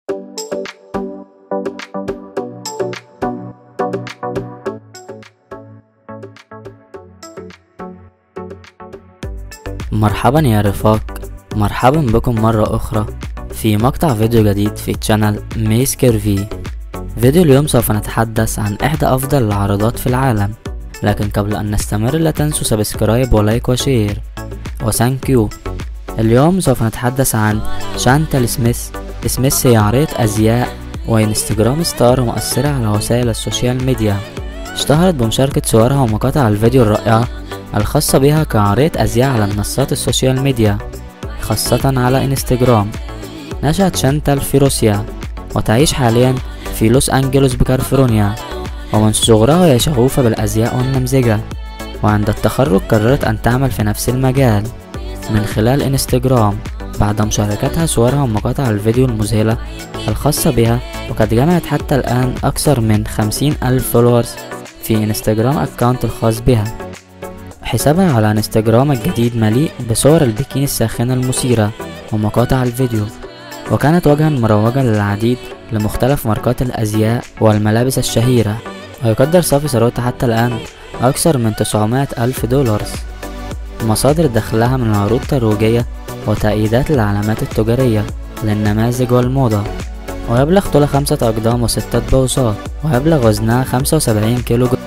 مرحبا يا رفاق، مرحبا بكم مرة أخرى في مقطع فيديو جديد في تشانل ميس كيرفي. فيديو اليوم سوف نتحدث عن إحدى أفضل العارضات في العالم، لكن قبل أن نستمر لا تنسوا سبسكرايب ولايك وشير وثانك يو. اليوم سوف نتحدث عن شانتال سميث. سميث هي عارضة أزياء وإنستجرام ستار مؤثرة على وسائل السوشيال ميديا. اشتهرت بمشاركة صورها ومقاطع الفيديو الرائعة الخاصة بها كعارضة أزياء على منصات السوشيال ميديا، خاصة على انستجرام. نشأت شانتال في روسيا وتعيش حاليا في لوس أنجلوس بكاليفورنيا، ومن صغرها هي شغوفة بالأزياء والنمذجة، وعند التخرج قررت أن تعمل في نفس المجال من خلال انستجرام بعد مشاركتها صورها ومقاطع الفيديو المذهلة الخاصة بها، وقد جمعت حتى الآن أكثر من 50,000 فولورز في انستجرام أكاونت الخاص بها. حسابها على انستجرام الجديد مليء بصور البكين الساخنة المثيرة ومقاطع الفيديو، وكانت وجها مروجا للعديد لمختلف ماركات الأزياء والملابس الشهيرة، ويقدر صافي ثروتها حتى الآن أكثر من 900,000 دولار. مصادر دخلها من عروض ترويجية وتأييدات للعلامات التجارية للنماذج والموضة. ويبلغ طولها 5 أقدام و6 بوصات، ويبلغ وزنها 75 كيلو جرام.